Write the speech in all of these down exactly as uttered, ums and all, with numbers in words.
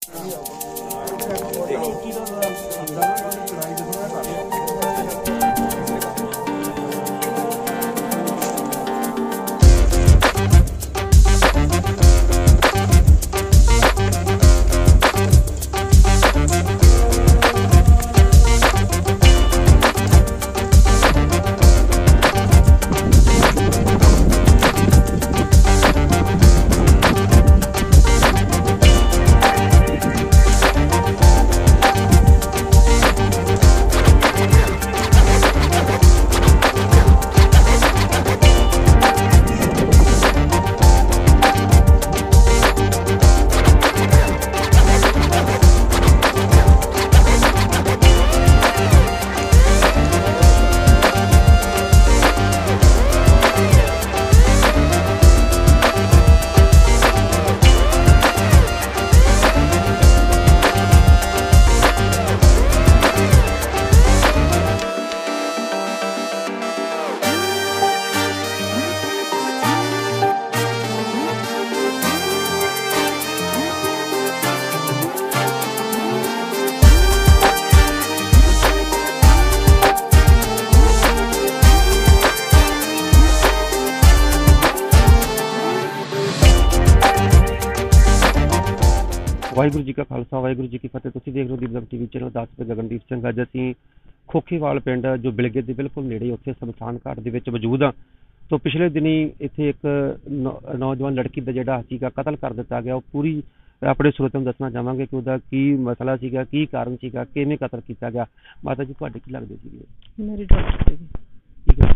वाहिगुरू जी का खालसा वाहिगुरू जी की फतेह। तुसीं देख रहे हो दीपक टीवी चैनल दस पे गगनदीप सिंह। अज असीं खोखेवाल पिंड जो बिलगे के बिल्कुल नेड़े उत्थे शमशान घाट दे विच मौजूद हाँ। तो पिछले दिनी इत्थे एक नौजवान लड़की का जिहड़ा सीगा कतल कर दिता गया। पूरी अपने स्रोतां नूं दसना चाहांगे कि उहदा की मसला सीगा, की कारण सीगा, किवें कतल किया गया। माता जी तुहाडे की लगदे सीगे? मेरी डॉक्टर सीगी। ठीक है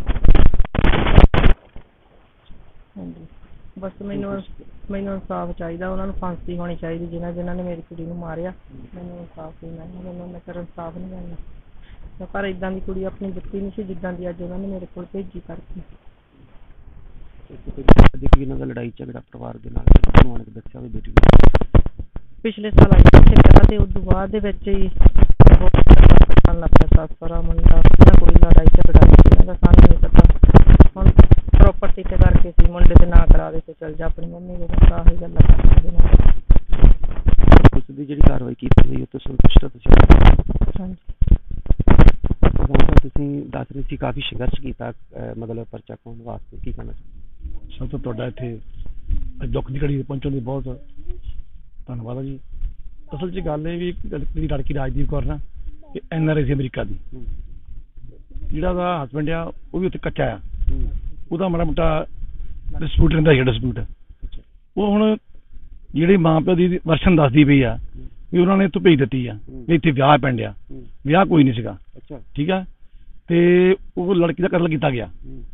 हाँ जी, बस मैनू मैनू इंसाफ चाहिए। उन्होंने फांसी होनी चाहिए जिन्हें जिन्होंने मेरी कुड़ी नूं मारिया। मैनू इंसाफ नहीं मिलना, मैनू उन्हें कर इंसाफ नहीं मिलना। पर इदां दी कुड़ी अपनी दित्ती नहीं सी जिद्दां दी अज उन्होंने मेरे कोल भेजी करके। लड़ाई झगड़ा परिवार दे नाल उन्होंने दस्सिया भी बेटी पिछले साल आई इत्थे करा ते उस बाद दे विच ही बहुत परेशान लग पिया। सस सहुरा मुंडा इन्हां कोई लड़ाई झगड़ा नहीं, इन्हां दा सानूं नहीं पता। हुण प्रॉपर्टी ते करके सी मुंडे ते ना करा दे ते चल जा अपनी मम्मी दे बस आही गल्लां करदे ने। उस दी जिहड़ी कार्रवाई कीती गई उस तो संतुष्ट हो तुसीं? हां जी। तुसीं दस रहे सी काफ़ी संघर्ष किया मतलब परचा पाउण वास्ते, की कहना चाहुंदे? सब तो तुहाडा इत्थे अज दुख दी घड़ी पहुंचण दी बहुत धन्नवाद है जी। असल च गल है भी जी लड़की राजदीप कौर ना एन आर आई सी अमरीका की, जिहड़ा हसबैंड आ वो भी उत्थे कच्चा आ, ਉਹਦਾ माड़ा मोटा डिस्प्यूट रहिंदा है डिस्प्यूट। वो हुण जिहड़ी मां प्यो दी वर्शन दसदी पई आ भी उन्होंने ने इत्थों भेज दित्ती आ भी इत्थे विआह पिंड आ, विआह कोई नहीं सीगा। ठीक है, ते वो लड़की दा कतल किया गया।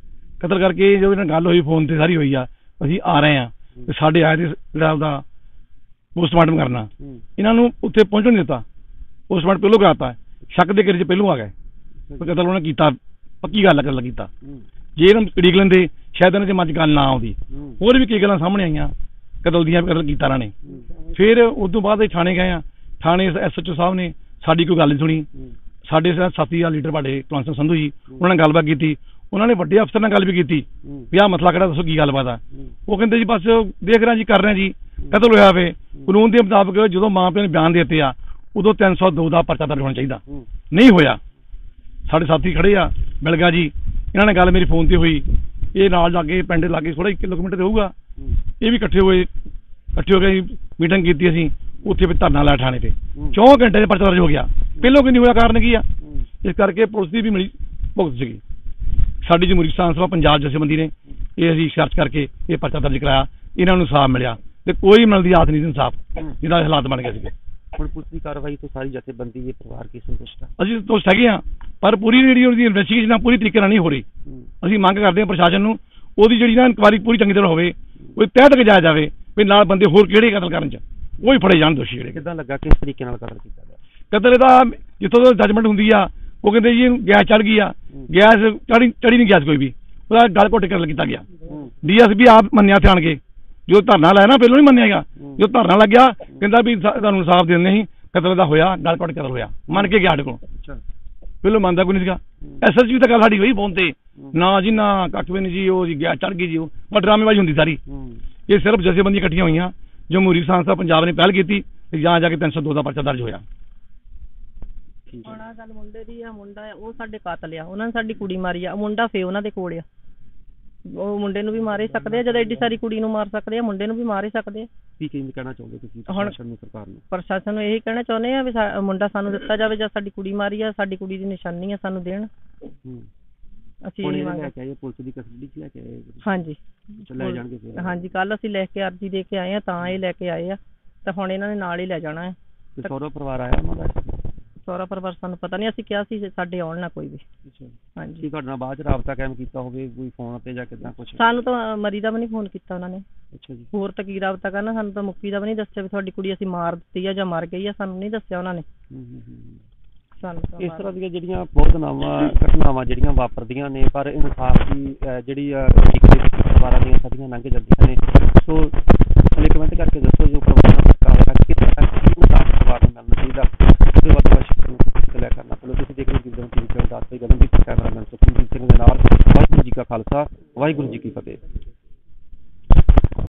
कतल करके जो इन्हां गल होई फोन ते सारी होई आ, असीं आ रहे हैं ते साडे आए ते जिहड़ा ਉਹਦਾ पोस्टमार्टम करना, इन्हां नूं उत्थे पहुंचण नहीं दित्ता। पोस्टमार्टम पहलों कराता, शक दे घेरे च पहलों आ गए। कतल उन्होंने कीता, पक्की गल कतल कीता। जे इन्हां उड़ीक लैंदे शायद इन्हां च मज गल ना आउंदी। होर भी कई गल्लां सामने आईयां कतल दियां, कतल कीता इन्हां ने। फिर उस तो बाद थाने गए आ, थाने एस एच ओ साहब ने साडी कोई गल नहीं सुनी। साडे साथी आ लीडर पाड़े कुलवंत सिंह संधू जी, उन्होंने गलबात की। उन्होंने वड्डे अफसर नाल गल भी की भी आ मसला किहड़ा, दसो की गलबात आ। वो कहंदे जी बस देख रहे जी, कर रहे जी, कतल होया वे कानून के मुताबिक जो मां प्यो ने बयान देते आ उदों तीन सौ दो का परचा दर्ज होना चाहिए, नहीं होया। साढ़े साथी खड़े आ बिलगा जी, इन्होंने गल मेरी फोन से हुई, ये नाल लागे पिंड लागे थोड़ा एक किलोमीटर तो होगा, ये भी इकट्ठे हुए इकट्ठे हो गए मीटिंग की असीं उत्थे फिर धरना लाया थाने पे। चौं घंटे परचा दर्ज हो गया, पहलों कि नहीं होया, कारण की आ। इस करके पुलिस की भी मिली भुगत सी। साडी जमहूरी किसान सभा पंजाब जथेबंदी ने ये असीं सर्च करके ये परचा दर्ज कराया, इन्हां नूं इंसाफ मिलिया ते कोई मिलदी आस नहीं इंसाफ, जिहदा हालात बन गए सीगे। हुण पुलिस की कार्रवाई तो सारी जथेबंदी ये परिवार की संतुष्ट है? असीं संतुष्ट हैगे हां, पर पूरी जिहड़ी उहदी इन्वेस्टिगेशन पूरी तरीके नाल नहीं हो रही। असीं मंग करदे हां प्रशासन नूं ਉਹਦੀ ਜਿਹੜੀ ਨਾ ਇਨਕੁਆਇਰੀ ਪੂਰੀ ਚੰਗੀ ਤਰ੍ਹਾਂ ਹੋਵੇ, ਕੋਈ ਤਹਿ ਤੱਕ ਜਾਇਆ ਜਾਵੇ ਵੀ ਨਾਲ ਬੰਦੇ ਹੋਰ ਕਿਹੜੇ ਕਤਲ ਕਰਨ ਚ ਉਹ ਹੀ ਫੜੇ ਜਾਣ ਦੋਸ਼ੀ ਜਿਹੜੇ। ਕਿੱਦਾਂ ਲੱਗਾ ਕਿਸ ਤਰੀਕੇ ਨਾਲ ਕਤਲ ਕੀਤਾ ਗਿਆ? ਕਤਲ ਇਹਦਾ ਜਿੱਥੋਂ ਤੋਂ ਜਜਮੈਂਟ ਹੁੰਦੀ ਆ ਉਹ ਕਹਿੰਦੇ ਜੀ ਗੈਸ ਚੜ ਗਈ ਆ, ਗੈਸ ਚੜੀ ਚੜੀ ਨਹੀਂ ਗੈਸ ਕੋਈ ਵੀ, ਉਹਦਾ ਗਲ ਘੁੱਟ ਕੇ ਕਤਲ ਕੀਤਾ ਗਿਆ। ਡੀ ਐਸ ਪੀ ਆਪ ਮੰਨਿਆ ਇੱਥੇ ਆਣ ਕੇ, ਜੋ ਧਰਨਾ ਲਾਇਆ ਨਾ ਪਹਿਲੋਂ ਨਹੀਂ ਮੰਨਿਆ ਹੈਗਾ, ਜੋ ਧਰਨਾ ਲੱਗਿਆ ਕਹਿੰਦਾ ਵੀ ਤੁਹਾਨੂੰ ਇਨਸਾਫ ਦਿੰਦੇ ਸੀ, ਕਤਲ ਦਾ ਹੋਇਆ, ਗਲ ਘੁੱਟ ਕਤਲ ਹੋਇਆ, ਮੰਨ ਕੇ ਗਿਆ ਸਾਡੇ ਕੋਲ। ਪਹਿਲੋਂ ਮੰਨਦਾ ਕੋਈ ਨਹੀਂ ਸੀਗਾ। ਐਸ ਐਸ ਪੀ ਤਾਂ ਗੱਲ ਸਾਡੀ ਹੋਈ ਫੋਨ ਤੇ, ना जी ना कख भी नहीं जी, वो जी गैस चढ़ गई जी, वो ड्रामेबाजी होंगी सारी। ये सिर्फ जथेबंदी इकट्ठियां हुई, जमहूरी किसान सभा पंजाब ने पहल की, ਤੇ ਜਾਂ ਜਾ ਕੇ ਤਿੰਨ ਸੌ ਦੋ ਦਾ ਪਰਚਾ ਦਰਜ ਹੋਇਆ। ਹੁਣ ਆਹ ਗੱਲ ਮੁੰਡੇ ਦੀ ਆ, ਮੁੰਡਾ ਆ ਉਹ ਸਾਡੇ ਕਾਤਲ ਆ, ਉਹਨਾਂ ਨੇ ਸਾਡੀ ਕੁੜੀ ਮਾਰੀ ਆ, ਮੁੰਡਾ ਫੇ ਉਹਨਾਂ ਦੇ ਕੋਲ ਆ। ਉਹ ਮੁੰਡੇ ਨੂੰ ਵੀ ਮਾਰੇ ਸਕਦੇ ਆ, ਜਦੋਂ ਐਡੀ ਸਾਰੀ ਕੁੜੀ ਨੂੰ ਮਾਰ ਸਕਦੇ ਆ, ਮੁੰਡੇ ਨੂੰ ਵੀ ਮਾਰੇ ਸਕਦੇ ਆ। ਕੀ ਕੀ ਕਹਿਣਾ ਚਾਹੁੰਦੇ ਤੁਸੀਂ ਹੁਣ ਪ੍ਰਸ਼ਾਸਨ ਨੂੰ, ਸਰਕਾਰ ਨੂੰ? ਪ੍ਰਸ਼ਾਸਨ ਨੂੰ ਇਹੀ ਕਹਿਣਾ ਚਾਹੁੰਦੇ ਆ ਵੀ ਸਾ- ਮੁੰਡਾ ਸਾਨੂੰ ਦਿੱਤਾ ਜਾਵੇ, ਜਾਂ ਸਾਡੀ ਕੁੜੀ ਮਾਰੀ ਆ, ਸਾਡੀ ਕੁੜੀ ਦੀ ਨਿਸ਼ਾਨੀ ਆ, ਸਾਨੂੰ ਦੇਣ। ਹੂੰ। ਅਸੀਂ ਹੁਣ ਇਹੀ ਇਹ ਮੰਗ ਲੈ ਕੇ ਆਏ ਪੁਲਿਸ ਦੀ ਕਸਟਡੀ ਚ ਲੈ ਕੇ ਆਏ? ਹਾਂਜੀ ਅੱਛਾ, ਲੈ ਜਾਣਗੇ ਫਿਰ? ਹਾਂਜੀ, ਕੱਲ ਅਸੀਂ ਲੈ ਕੇ ਅਰਜੀ ਦੇ ਕੇ ਆਏ ਆ, ਤਾਂ ਇਹ ਲੈ ਕੇ ਆਏ ਆ, ਤਾਂ ਹੁਣ ਇਹਨਾਂ ਨੇ ਨਾਲ ਹੀ ਲੈ ਜਾਣਾ ਹੈ। ਤੇ ਸਹੁਰਾ ਪਰਿਵਾਰ ਆਇਆ ਉਹਨਾਂ ਦਾ? ਸਹੁਰਾ ਪਰਿਵਾਰ ਸਾਨੂੰ ਪਤਾ ਨਹੀਂ, ਅਸੀਂ ਕਿਹਾ ਸੀ ਸਾਡੇ ਆਉਣ ਨਾ ਕੋਈ ਵੀ। ਅੱਛਾ। ਹਾਂਜੀ, ਕੀ ਤੁਹਾਡੇ ਨਾਲ ਬਾਅਦ ਚ ਰਾਬਤਾ ਕਾਇਮ ਕੀਤਾ ਹੋਵੇ ਕੋਈ ਫੋਨ ਤੇ ਜਾਂ ਕਿੱਦਾਂ ਕੁਛ? ਸਾਨੂੰ ਤਾਂ ਮਰੀ ਦਾ ਵੀ ਨਹੀਂ ਫੋਨ ਕੀਤਾ ਉਹਨਾਂ ਨੇ। ਅੱਛਾ ਜੀ। ਹੋਰ ਤਾਂ ਕੀ ਰਾਬਤਾ ਕਰਨਾ, ਸਾਨੂੰ ਤਾਂ ਮੁੱਕੀ ਦਾ ਵੀ ਨਹੀਂ ਦੱਸਿਆ ਵੀ ਤੁਹਾਡੀ ਕੁੜੀ ਅਸੀਂ ਮਾਰ ਦਿੱਤੀ ਆ ਜਾਂ ਮਰ ਗਈ ਆ, ਸਾਨੂੰ ਨਹੀਂ ਦੱਸਿਆ ਉਹਨਾਂ ਨੇ। ਹੂੰ ਹੂੰ ਹੂੰ। ਸਾਨੂੰ ਤਾਂ ਇਸ ਤਰ੍ਹਾਂ ਦੀਆਂ ਜਿਹੜੀਆਂ ਬਹੁਤ ਨਵਾਂ ਘਟਨਾਵਾਂ ਜਿਹੜੀਆਂ ਵਾਪਰਦੀਆਂ ਨੇ, ਪਰ ਇਨਸਾਫ ਦੀ ਅਹ, ਜਿਹੜੀ ਪਰਿਵਾਰਾਂ ਦੀਆਂ ਸਦੀਆਂ ਲੰਘ ਜਾਂਦੀਆਂ ਨੇ। ਸੋ ਥੱਲੇ ਕਮੈਂਟ ਕਰਕੇ ਦੱਸੋ ਜੋ ਪਰਿਵਾਰਾਂ ਦਾ ਸਰਕਾਰ ਹੈ ਕਿਸ ਤਰ੍ਹਾਂ ਇਨਸਾਫ ਪਰਿਵਾਰ ਨੂੰ ਮਿਲਣਾ ਚਾਹੀਦਾ, ਉਹਦੇ ਵੱਧ ਵਸ਼ ਨੂੰ ਲੈ ਕਰਨਾ। ਪਹਿਲਾਂ ਤੁਸੀਂ ਦੇਖ ਰਹੇ ਹੋ ਗਿੱਦੜ ਟੀਵੀ ਚੈਨਲ ਦੱਸ ਤੇ ਗਗਨਦੀਪ ਕੈਮਰਾਮੈਨ ਸੁਖਮਨਜੀਤ ਸਿੰਘ ਦੇ ਨਾਲ। ਵਾਹਿਗੁਰੂ ਜੀ ਕਾ ਖਾਲਸਾ, ਵਾਹਿਗੁਰੂ ਜੀ ਕੀ ਫਤਿਹ।